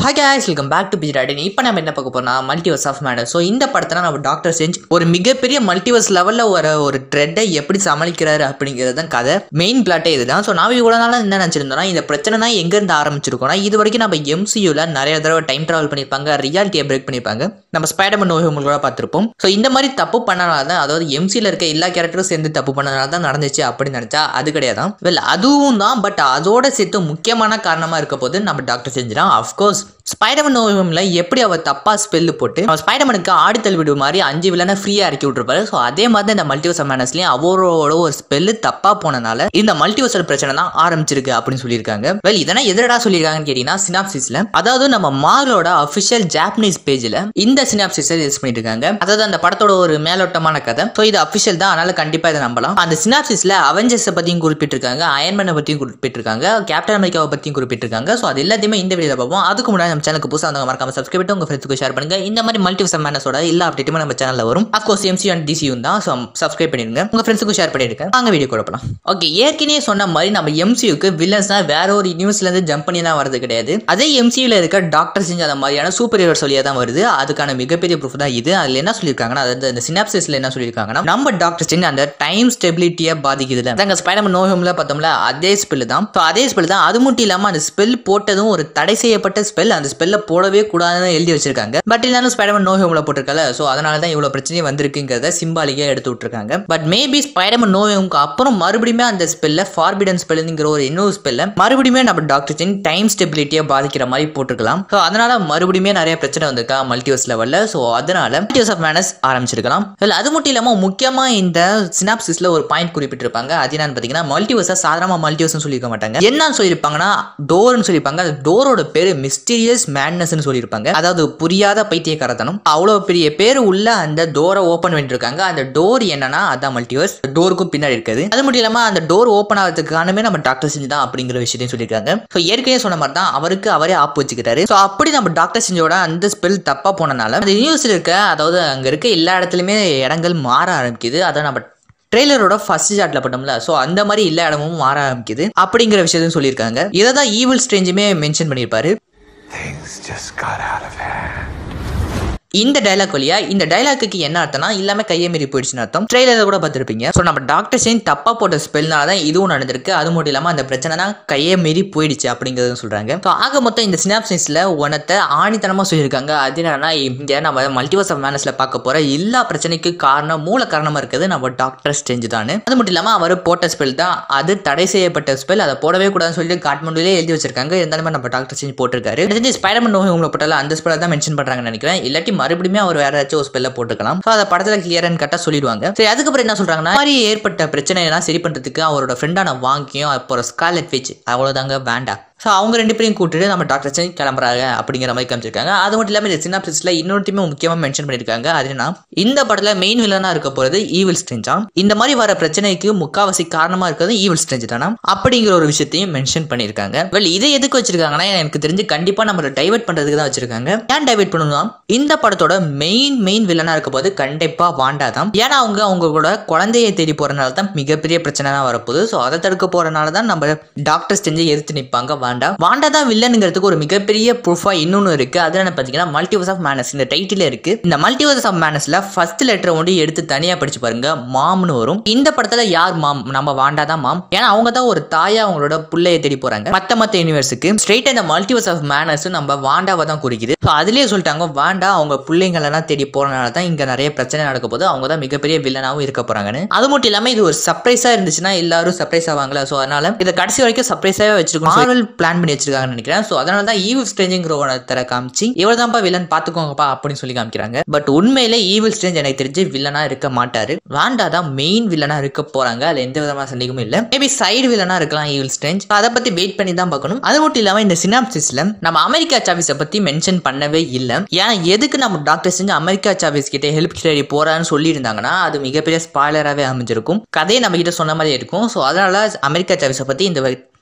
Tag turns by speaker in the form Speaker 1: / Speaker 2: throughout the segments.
Speaker 1: Hi guys, welcome back to Bijradin. இப்போ நம்ம என்ன பார்க்க போறோம்னா மல்டிவர்ஸ் ஆஃப் மேடர். ஸோ இந்த படத்துல நம்ம டாக்டர் ஸ்ட்ரேஞ்ச் ஒரு மிகப்பெரிய மல்டிவர்ஸ் லெவல்ல ஒரு த்ரெட்டை எப்படி சமாளிக்கிறாரு அப்படிங்கிறது தான் கதை. மெயின் பிளாட்டே இதுதான். ஸோ நான் இவ்வளோ நாளாக என்ன நினச்சிருந்தோம்னா இந்த பிரச்சனை தான் எங்கேருந்து ஆரம்பிச்சிருக்கோம்னா இது வரைக்கும் நம்ம MCUல நிறைய தடவை டைம் ட்ராவல் பண்ணியிருப்பாங்க, ரியாலிட்டியை பிரேக் பண்ணியிருப்பாங்க. நம்ம ஸ்பைடர்மேன் நோ வே ஹோம் கூட பார்த்துருப்போம். ஸோ இந்த மாதிரி தப்பு பண்ணனால தான், அதாவது MCUல இருக்க எல்லா கேரக்டரும் சேர்ந்து தப்பு பண்ணனால தான் நடந்துச்சு அப்படின்னு நினைச்சா அது கிடையாது. வெல் அதுவும் தான், பட் அதோட சேர்த்து முக்கியமான காரணமா இருக்க போது நம்ம டாக்டர் ஸ்ட்ரேஞ்ச் தான். அஃப்கோர்ஸ் ஸ்பைடர்மேன் நோ வே ஹோம்ல எப்படி அவர் தப்பா ஸ்பெல் போட்டு ஸ்பைடர்மேனுக்கு ஆடி தள்ளி விடு மாதிரி 5 வில்லனை ஃப்ரீயா இறக்கி விட்டுருப்பாரு. ஸோ அதே மாதிரி இந்த மல்டிவர்ஸ் ஆஃப் மேடர்ஸ்லயும் அவரோட ஒரு ஸ்பெல் தப்பா போனனால இந்த மல்டிவர்ஸ் பிரச்சனை தான் ஆரம்பிச்சிருக்கு அப்படின்னு சொல்லியிருக்காங்க. வெல் இதெல்லாம் எதிரடா சொல்லியிருக்காங்கன்னு கேட்டீங்கன்னா சினாப்சிஸ்ல, அதாவது நம்ம மார்வலோட அபிஷியல் ஜாப்பனீஸ் பேஜ்ல இந்த சினாப்சிஸை யூஸ் பண்ணிட்டு இருக்காங்க. அதாவது அந்த படத்தோட ஒரு மேலோட்டமான கதை. ஸோ இது அபிஷியல் தான், அதனால கண்டிப்பா இதை நம்பலாம். அந்த சினாப்சிஸ்ல அவெஞ்சர்ஸ் பத்தியும் குறிப்பிட்டிருக்காங்க, அயன்மேனை பத்தியும் குறிப்பிட்டிருக்காங்க, கேப்டன் அமெரிக்காவை பத்தியும் குறிப்பிட்டிருக்காங்க. ஸோ அது எல்லாத்தையுமே இந்த வீடியோல பார்ப்போம். அதுக்கு முன்னாடி நம்ம சேனலுக்கு புதுசா வந்து மறக்காம சப்ஸ்கிரைப் பண்ணி உங்க ஃப்ரெண்ட்ஸ்க்கு ஷேர் பண்ணுங்க. இந்த மாதிரி மல்டிவர்ஸ் ஆஃப் மேடர்ஸோட எல்லா அப்டேட்டுமே நம்ம சேனல்ல வரும். அஃப்கோர்ஸ் MCU அண்ட் DCU தான். ஸோ சப்ஸ்கிரைப் பண்ணிடுங்க, உங்க ஃப்ரெண்ட்ஸ்க்கு ஷேர் பண்ணிடுங்க. வாங்க வீடியோ கொடுப்பலாம். ஓகே, ஏற்கனவே சொன்ன மாதிரி நம்ம MCUக்கு வில்லன்ஸ்னா வேற ஒரு யூனிவர்ஸ்ல இருந்து ஜம்ப் பண்ணி தான் வரது கிடையாது. அதே MCUல இருக்க டாக்டர் ஸ்ட்ரேஞ்ச் அந்த மாதிரியான சூப்பர் ஹீரோ சொல்லியா தான் வருது. அதுக்கான மிகப்பெரிய ப்ரூஃப் தான் இது. அதுல என்ன சொல்லியிருக்காங்கன்னா, அதாவது இந்த சினாப்சிஸ்ல என்ன சொல்லியிருக்காங்கன்னா, நம்ம டாக்டர் ஸ்ட்ரேஞ்ச் அந்த டைம் ஸ்டெபிலிட்டியை பாதிக்குதுல. நாங்க ஸ்பைடர்மேன் நோ ஹோம்ல பார்த்தோம்ல, அதே ஸ்பெல் தான். ஸோ அதே ஸ்பெல் தான். அது மட்டும் இல்லாம அந்த ஸ்பெல் போட்டதும் ஒரு தடை செய்யப்பட்ட ஸ்பெல். அந்த ஸ்பெல்ல போடவே கூடாதுன்னு எழுதி வச்சிருக்காங்க. பட் இருந்தாலும் ஸ்பைடர்மேன் நோ ஹோம்ல போட்டிருக்கல. ஸோ அதனால தான் இவ்வளவு பிரச்சனையே வந்திருக்குங்கிறத சிம்பாலிக்கா எடுத்து விட்டுருக்காங்க. பட் மேபி ஸ்பைடர்மேன் நோ ஹோம்க்கு அப்புறம் மறுபடியும் அந்த ஸ்பெல்ல ஃபார்பிடன் ஸ்பெல்ங்கிற ஒரு இன்னொரு ஸ்பெல்ல மறுபடியும் நம்ம டாக்டர் ஸ்ட்ரேஞ்ச் டைம் ஸ்டெபிலிட்டியை பாதிக்கிற மாதிரி போட்டுருக்கலாம். ஸோ அதனால மறுபடியும் நிறைய பிரச்சனை வந்திருக்கா மல்டிவர்ஸ் லெவல்ல. ஸோ அதனால மல்டிவர்ஸ் ஆஃப் மேடர்ஸ் ஆரம்பிச்சிருக்கலாம். அது மட்டும் இல்லாம முக்கியமா இந்த சினாப்சிஸ்ல ஒரு பாயிண்ட் குறிப்பிட்டிருப்பாங்க. அது என்னன்னு பாத்தீங்கன்னா, மல்டிவர்ஸா சாதாரண மல்டிவர்ஸ் சொல்லியிருக்க மாட்டாங்க. என்னன்னு சொல்லியிருப்பாங்கன்னா டோர்னு சொல்லியிருப்பாங்க. அந்த டோரோட பேரு மிஸ்டீரியஸ் மேட்னஸ்னு சொல்லியிருப்பாங்க. அதாவது புரியாத பைத்தியக்காரத்தனம். அவ்வளவு பெரிய பேர் உள்ள அந்த டோரை ஓபன் பண்ணிட்டு இருக்காங்க. அந்த டோர் என்னன்னா அதான் மல்டிவர்ஸ். டோருக்கும் பின்னாடி இருக்குது. அது மட்டும் இல்லாம அந்த டோர் ஓபன் ஆகிறதுக்கு காரணமே நம்ம டாக்டர் ஸ்ட்ரேஞ்ச் தான் அப்படிங்கிற விஷயத்தையும் சொல்லியிருக்காங்க. ஸோ ஏற்கனவே சொன்ன மாதிரி தான் அவருக்கு அவரே ஆப்பு வச்சுக்கிட்டாரு. ஸோ அப்படி நம்ம டாக்டர் ஸ்ட்ரேஞ்சோட அந்த ஸ்பெல் தப்பா போனனால அந்த யூனிவர்ஸ்ல இருக்க, அதாவது அங்க இருக்க எல்லா இடத்துலயுமே இடங்கள் மாற ஆரம்பிக்குது. அதை நம்ம ட்ரெய்லரோட ஃபர்ஸ்ட் ஷாட்ல பட்டோம்ல, ஸோ அந்த மாதிரி எல்லா இடமும் மாற ஆரம்பிக்குது அப்படிங்கிற விஷயத்தையும் சொல்லியிருக்காங்க. இதை தான் ஈவில் ஸ்ட்ரேஞ்சுமே மென்ஷன் பண்ணியிருப்பாரு. இந்த டைலாக் வழியா, இந்த டைலாக்கு என்ன அர்த்தம்னா எல்லாமே கையை மீறி போயிடுச்சுன்னு அர்த்தம். ட்ரெய்லரை கூட பார்த்துருப்பீங்க. ஸோ நம்ம டாக்டர் ஸ்ட்ரேஞ்ச் தப்பா போட்ட ஸ்பெல்னால தான் இதுவும் நடந்திருக்கு. அது மட்டும் இல்லாம அந்த பிரச்சனை தான் கையை மீறி போயிடுச்சு அப்படிங்கிறத சொல்றாங்க. ஸோ ஆக மொத்தம் இந்த சினாப்சிஸ்ல ஒன்னத்தை ஆணித்தனமா சொல்லியிருக்காங்க. அது என்னன்னா, இங்க நம்ம மல்டிவர்ஸ் ஆஃப் மேடர்ஸ்ல பார்க்க போற எல்லா பிரச்சனைக்கு காரணம், மூல காரணமா இருக்கிறது நம்ம டாக்டர் ஸ்ட்ரேஞ்ச் தான். அது மட்டும் இல்லாம அவர் போட்ட ஸ்பெல் தான் அது தடை செய்யப்பட்ட ஸ்பெல். அதை போடவே கூடாதுன்னு சொல்லிட்டு காட்மண்டுலேயே எழுதி வச்சிருக்காங்க. இருந்தாலுமே நம்ம டாக்டர் ஸ்ட்ரேஞ்ச் போட்டிருக்காரு. ஸ்பைடர்மேன் நோ ஹோம்ல போட்டால அந்த ஸ்பெல்லை தான் மென்ஷன் பண்றாங்கன்னு நினைக்கிறேன். இல்லாட்டி மறுபடியும் அவர் வேற ஏதாச்சும் ஒரு ஸ்பெல்ல போட்டுக்கலாம். அதை படத்துல கிளியர் அண்ட் கட்டா சொல்லிடுவாங்க. சரி, அதுக்கப்புறம் என்ன சொல்றாங்கன்னா, மாதிரி ஏற்பட்ட பிரச்சனை எல்லாம் சரி பண்றதுக்கு அவரோட ஃப்ரெண்டான வாங்கியும் அப்புறம் ஸ்கார்லெட் விட்ச் அவ்வளவுதாங்க வேண்டாம். ஸோ அவங்க ரெண்டு பேரையும் கூட்டிட்டு நம்ம டாக்டர் ஸ்ட்ரேஞ்ச் கிளம்புறாங்க அப்படிங்கிற மாதிரி காமிச்சிருக்காங்க. அது மட்டும் இல்லாமல் இந்த சினாப்சிஸ்ல இன்னொருத்தையுமே முக்கியமாக மென்ஷன் பண்ணியிருக்காங்க. அதுனா இந்த படத்தில் மெயின் வில்லனா இருக்க போறது ஈவில் ஸ்ட்ரேஞ்சா. இந்த மாதிரி வர பிரச்சனைக்கு முக்காவாசி காரணமா இருக்கிறது ஈவில் ஸ்ட்ரேஞ்ச் தானா அப்படிங்கிற ஒரு விஷயத்தையும் மென்ஷன் பண்ணியிருக்காங்க. வெல் இதை எதுக்கு வச்சிருக்காங்கன்னா, எனக்கு தெரிஞ்சு கண்டிப்பா நம்ம டைவர்ட் பண்றதுக்கு தான் வச்சிருக்காங்க. ஏன் டைவர்ட் பண்ணணும்? இந்த படத்தோட மெயின் வில்லனா இருக்க போது கண்டிப்பா வாண்டா தான். ஏன்னா அவங்களோட குழந்தையை தேடி போறதுனால தான் மிகப்பெரிய பிரச்சனை தான் வரப்போகுது. ஸோ அதை தடுக்க போறதுனால தான் நம்ம டாக்டர் ஸ்ட்ரேஞ்சை எதிர்த்து நிற்பாங்க. வாண்டா தான் வில்லனுங்கிறதுக்கு ஒரு மிகப்பெரிய ப்ரூஃபா இன்னொன்னு இருக்கு. அது என்ன பாத்தீங்கன்னா, மல்டிவர்ஸ் ஆஃப் மேடர்ஸ் இந்த டைட்டில் இருக்கு. இந்த மல்டிவர்ஸ் ஆஃப் மேடர்ஸ்ல ஃபர்ஸ்ட் லெட்டர் ஒன்று எடுத்து தனியா படிச்சு பாருங்க, மாம்னு வரும். இந்த படத்துல யார் மாம்? நம்ம வாண்டா தான் மாம். ஏன்னா அவங்க தான் ஒரு தாயா அவங்களோட புள்ளையை தேடி போறாங்க. மத்த யூனிவர்ஸுக்கு ஸ்ட்ரெயிட்டா இந்த மல்டிவர்ஸ் ஆஃப் மேடர்ஸ் நம்ம வாண்டாவை தான் குறிக்குது. அதுலயே சொல்லிட்டாங்க, வாண்டா அவங்க பிள்ளைங்களெல்லாம் தேடி போறதுனால தான் இங்க நிறைய பிரச்சனை நடக்க போது. அவங்க தான் மிகப்பெரிய வில்லனாவும் இருக்க போறாங்கன்னு. அது மட்டும் இல்லாம இது ஒரு சர்ப்ரைஸா இருந்துச்சுன்னா எல்லாரும் சர்ப்ரைஸ் ஆவாங்களா. ஸோ அதனால இதை கடைசி வரைக்கும் சர்ப்ரைஸாவே வச்சிருக்கோம். மார்வல் பிளான் பண்ணி வச்சிருக்காங்கன்னு நினைக்கிறேன். ஸோ அதனால தான் ஈவில் ஸ்ட்ரேஞ்சுங்கிற ஒருத்தரை காமிச்சு இவர் தான்ப்பா வில்லன் பாத்துக்கோங்கப்பா அப்படின்னு சொல்லி காமிக்கிறாங்க. பட் உண்மையிலே ஈவில் ஸ்ட்ரேஞ்ச் எனக்கு தெரிஞ்சு வில்லனா இருக்க மாட்டாரு. வாண்டா தான் மெயின் வில்லனா இருக்க போறாங்க. அதுல எந்த விதமான சந்தேகமும் இல்ல. மேபி சைடு வில்லனா இருக்கலாம் ஈவில் ஸ்ட்ரேஞ்ச். அதை பத்தி வெயிட் பண்ணி தான் பார்க்கணும். அது மட்டும் இல்லாம இந்த சினாப்சிஸ்ல நம்ம அமெரிக்கா சாவிஸை பத்தி மென்ஷன் பண்ணவே இல்லை. ஏன்னா எதுக்கு நம்ம டாக்டர் ஸ்ட்ரேஞ்ச் அமெரிக்கா சாவிஸ் கிட்ட ஹெல்ப் தேடி போறான்னு சொல்லி இருந்தாங்கன்னா அது மிகப்பெரிய ஸ்பாய்லராகவே அமைஞ்சிருக்கும். கதையை நம்ம கிட்ட சொன்ன மாதிரி இருக்கும். ஸோ அதனால அமெரிக்கா சாவிஸை பத்தி இந்த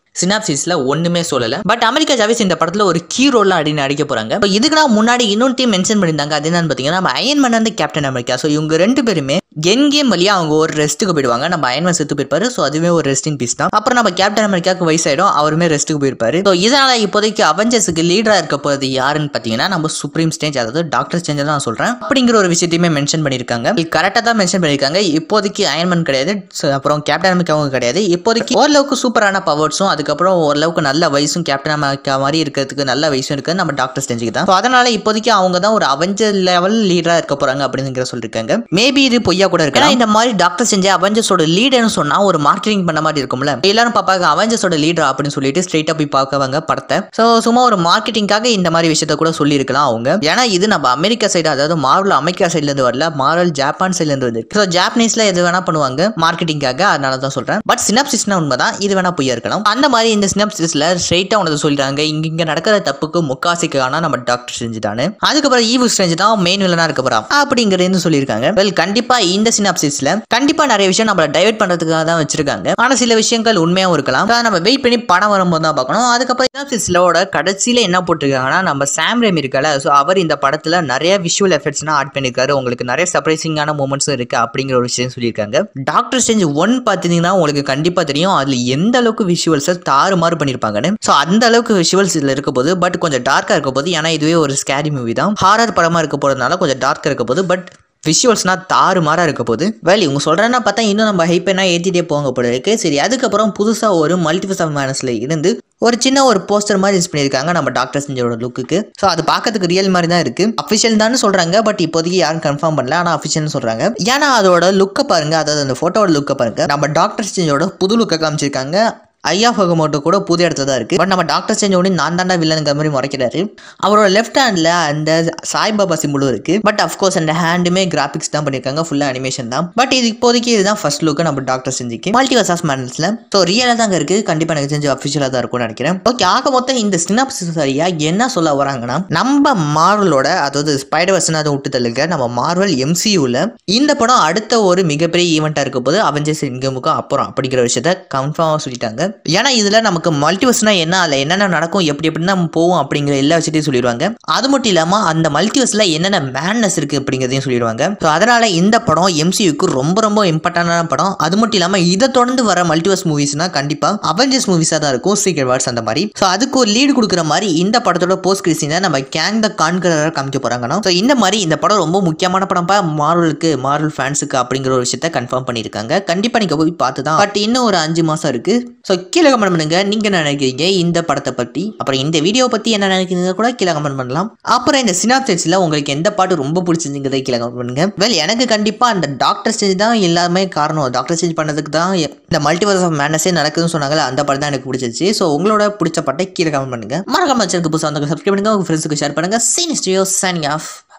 Speaker 1: சினாப்சிஸ்ல ஒண்ணுமே சொல்லல. பட் அமெரிக்கா சாவேஸ் இந்த படத்துல ஒரு கீ ரோல் அப்படின்னு நடிக்க போறாங்க. இதுக்கு நான் முன்னாடி இன்னொரு டீம் மென்ஷன் பண்ணியிருந்தாங்க. அது என்னன்னு பாத்தீங்கன்னா நம்ம Iron Man and Captain America. So இவங்க ரெண்டு பேருமே என் கேம் வழியா அவங்க ஒரு ரெஸ்ட்டுக்கு போயிடுவாங்க. நம்ம அயன் மேன் செத்து போயிருப்பாரு. ஸோ அதுவே ஒரு ரெஸ்டிங் பீஸ் தான். அப்புறம் நம்ம கேப்டன் அமெரிக்காவுக்கு வயசாயிடும், அவருமே ரெஸ்ட்டுக்கு போயிருப்பாரு. ஸோ இதனால இப்போதைக்கு அவெஞ்சர்ஸுக்கு லீடரா இருக்க போறது யாருன்னு பாத்தீங்கன்னா நம்ம சுப்ரீம் ஸ்டேஞ்ச், அதாவது டாக்டர் ஸ்டேஞ்ச் தான் சொல்றேன் அப்படிங்கிற ஒரு விஷயத்தையுமே மென்ஷன் பண்ணிருக்காங்க. கரெக்டா தான் மென்ஷன் பண்ணிருக்காங்க. இப்போதைக்கு அயன் மேன் கிடையாது, அப்புறம் கேப்டன் அமெரிக்காவும் கிடையாது. இப்போதைக்கு ஓரளவுக்கு சூப்பரான பவர்ஸும் அதுக்கப்புறம் ஓரளவுக்கு நல்ல வயசும் கேப்டன் அமெரிக்கா மாதிரி இருக்கிறதுக்கு நல்ல வயசும் இருக்கு நம்ம டாக்டர் ஸ்டேஞ்சுக்கு தான். அதனால இப்போதைக்கு அவங்க தான் ஒரு அவெஞ்சர் லெவல் லீடரா இருக்க போறாங்க அப்படிங்கிற சொல்லிருக்காங்க. மேபி இது பொய்யா கூட இருக்கு. இந்த மாதிரி டாக்டர் ஸ்டேஞ்ச் அவெஞ்சர்ஸோட லீடர்னு சொன்னா ஒரு மார்க்கெட்டிங் பண்ண மாதிரி இருக்கும்ல, எல்லாரும் பாப்பாங்க அவெஞ்சர்ஸோட லீடர் அப்படின்னு சொல்லிட்டு ஸ்ட்ரைட்டா போய் பார்க்கவாங்க படத்தை. சோ சும்மா ஒரு மார்க்கெட்டிங்காக இந்த மாதிரி விஷயத்த கூட சொல்லி இருக்கலாம் அவங்க. ஏன்னா இது நம்ம அமெரிக்கா சைடு, அதாவது மார்வல் அமெரிக்கா சைட்ல இருந்து வரல, மார்வல் ஜப்பான் சைட்ல இருந்து வந்து. சோ ஜாப்பனீஸ்ல எது வேணா பண்ணுவாங்க மார்க்கெட்டிங்காக, அதனால தான் சொல்றேன். பட் சினாப்சிஸ்னா உண்மைதான், இது வேணா பொய்யா இருக்கலாம். அந்த மாதிரி இந்த சினாப்சிஸ்ல ஸ்ட்ரைட்டா உனக்கு சொல்றாங்க இங்க நடக்கிற தப்புக்கு முக்காசிக்கான நம்ம டாக்டர் ஸ்ட்ரேஞ்ச் தானே, அதுக்கப்புறம் ஈவில் ஸ்ட்ரேஞ்ச் தான் மெயின் வில்லனா இருக்க போறான் அப்படிங்கறது சொல்லியிருக்காங்க. வெல் கண்டிப்பா இந்த சினாப்சிஸ்ல கண்டிப்பா நிறைய விஷயம் நம்மள டைவர்ட் பண்றதுக்காக தான் வச்சிருக்காங்க. ஆனா சில விஷயங்கள் உண்மையாவும் இருக்கலாம். நம்ம வெயிட் பண்ணி படம் வரும்போது தான் பார்க்கணும். அதுக்கப்புறம் சினாப்சிஸ்லோட கடைசியில என்ன போட்டிருக்காங்கன்னா நம்ம சாம் ரேமி இருக்கல, ஸோ அவர் இந்த படத்துல நிறைய விஷுவல் எஃபெக்ட்ஸ்லாம் ஆட் பண்ணிருக்காரு, உங்களுக்கு நிறைய சர்ப்ரைசிங்கான மூமெண்ட்ஸும் இருக்கு அப்படிங்கிற ஒரு விஷயம் சொல்லியிருக்காங்க. டாக்டர் ஸ்ட்ரேஞ்ச் 1 பார்த்தீங்கன்னா உங்களுக்கு கண்டிப்பா தெரியும் அதுல எந்த அளவுக்கு விஷுவல்ஸ் தாறுமாறு பண்ணிருப்பாங்கன்னு. ஸோ அந்த அளவுக்கு விஷுவல்ஸ் இதுல இருக்க போது, பட் கொஞ்சம் டார்க்கா இருக்க போது. ஏன்னா இதுவே ஒரு ஸ்கேரி மூவி தான், ஹாரர் படமா இருக்க போறதுனால கொஞ்சம் டார்க்கா இருக்க போது. பட் விஷுவல்ஸ்னா தாறு மாறா இருக்க போது. வேலை இவங்க சொல்றேன்னா பார்த்தா இன்னும் நம்ம ஹைப்பேனா ஏற்றிட்டே போங்க போல இருக்கு. சரி, அதுக்கப்புறம் புதுசா ஒரு மல்டிவர்ஸ் ஆஃப் மேடனஸ்ல இருந்து ஒரு சின்ன ஒரு போஸ்டர் மாதிரி யூஸ் பண்ணியிருக்காங்க நம்ம டாக்டர் ஸ்ட்ரேஞ்சோட லுக்குக்கு. ஸோ அது பார்க்கறதுக்கு ரியல் மாதிரி தான் இருக்கு. அஃபிஷியல் தான் சொல்றாங்க, பட் இப்போதைக்கு யாரும் கன்ஃபார்ம் பண்ணல, ஆனால் அஃபிஷியல்னு சொல்றாங்க. ஏன்னா அதோட லுக்கை பாருங்க, அதாவது அந்த போட்டோட லுக்கை பாருங்க, நம்ம டாக்டர் ஸ்ட்ரேஞ்சோட புது லுக்கை காமிச்சிருக்காங்க. ஐயா ஃபகமோட்டோ கூட புது இடத்துல தான் இருக்கு. பட் நம்ம டாக்டர் ஸ்ட்ரேஞ்ச் ஒன்று நான் தாண்டா வில்லனுங்கிற மாதிரி முறைக்கிறாரு. அவரோட லெஃப்ட் ஹேண்ட்ல அந்த சாய்பாபா சிம்பிளும் இருக்கு. பட் அஃப்கோர்ஸ் அந்த ஹேண்டுமே கிராபிக்ஸ் தான் பண்ணிருக்காங்க, ஃபுல்லா அனிமேஷன் தான். பட் இது இப்போதைக்கு இதுதான் ஃபர்ஸ்ட் லுக் நம்ம டாக்டர் ஸ்ட்ரேஞ்சுக்கு மல்டிவர்ஸ் ஆஃப் மேடனஸ்ல. ஸோ ரியலா தாங்க இருக்கு, கண்டிப்பா எனக்கு தெரிஞ்சு அஃபிஷியலா தான் இருக்கும்னு நினைக்கிறேன். ஓகே, ஆக மொத்தம் இந்த சினாப்சிஸ் சரியா என்ன சொல்ல வராங்கன்னா நம்ம மார்வலோட, அதாவது ஸ்பைடர்வர்ஸ் அதை விட்டு தள்ளுங்க, நம்ம மார்வல் MCUல இந்த படம் அடுத்த ஒரு மிகப்பெரிய ஈவெண்டா இருக்க போது அவெஞ்சர்ஸ் எங்கேமுக்கு அப்புறம் அப்படிங்கிற விஷயத்த கன்ஃபார்மா சொல்லிட்டாங்க. ஏன்னா இதுல நமக்கு மல்டிவர்ஸ்னா என்ன, அதுல என்னென்ன நடக்கும், எப்படி எப்படின்னு நம்ம போவோம் அப்படிங்கிற எல்லா விஷயத்தையும் சொல்லிடுவாங்க. அது மட்டும் இல்லாம அந்த மல்டிவர்ஸ்ல என்னென்ன மேட்னஸ் இருக்கு அப்படிங்கிறதையும் சொல்லிடுவாங்க. ஸோ அதனால இந்த படம் MCUக்கு ரொம்ப ரொம்ப இம்பார்ட்டன்டான படம். அது மட்டும் இல்லாம இதை தொடர்ந்து வர மல்டிவர்ஸ் மூவிஸ்னா கண்டிப்பா அவெஞ்சர்ஸ் மூவிஸா தான் இருக்கும், சீக்ரெட் வார்ஸ் அந்த மாதிரி. ஸோ அதுக்கு ஒரு லீடு கொடுக்குற மாதிரி இந்த படத்தோட போஸ்ட் கிரீஸினை நம்ம கேங் த கான்கரரா காமிக்க போறாங்கன்னா, ஸோ இந்த மாதிரி இந்த படம் ரொம்ப முக்கியமான படம் மார்வலுக்கு, மார்வல் ஃபேன்ஸுக்கு அப்படிங்கிற ஒரு விஷயத்த கன்ஃபார்ம் பண்ணியிருக்காங்க. கண்டிப்பா நீங்க போய் பார்த்து தான். பட் இன்னும் ஒரு 5 மாசம் இருக்கு. ஸோ கீழே கமெண்ட் பண்ணுங்க நீங்க என்ன நினைக்கிறீங்க இந்த படத்தை பத்தி, அப்புறம் இந்த வீடியோ பத்தி என்ன நினைக்கிறீங்க கூட கீழே கமெண்ட் பண்ணலாம். அப்புறம் இந்த சினாப்சிஸ்ல உங்களுக்கு எந்த பாட்டு ரொம்ப பிடிச்சிருந்தீங்க கீழே கமெண்ட் பண்ணுங்க. வெல் எனக்கு கண்டிப்பா அந்த டாக்டர் ஸ்ட்ரேஞ்ச் தான் எல்லாமே காரணம். டாக்டர் ஸ்ட்ரேஞ்ச் பண்ணதுக்கு தான் இந்த மல்டிவர்ஸ் ஆஃப் மேட்னஸே நடக்குதுன்னு சொன்னாங்கல்ல, அந்த படம் தான் எனக்கு பிடிச்சிருச்சு. ஸோ உங்களோட பிடிச்ச பாட்டை கீழே கமெண்ட் பண்ணுங்க. மறக்காம சேனலுக்கு புதுசாக வந்து சப்ஸ்கிரைப் பண்ணுங்க, உங்க ஃப்ரெண்ட்ஸுக்கு ஷேர் பண்ணுங்க. சீனிஸ்டியோ சைனிங் ஆஃப்.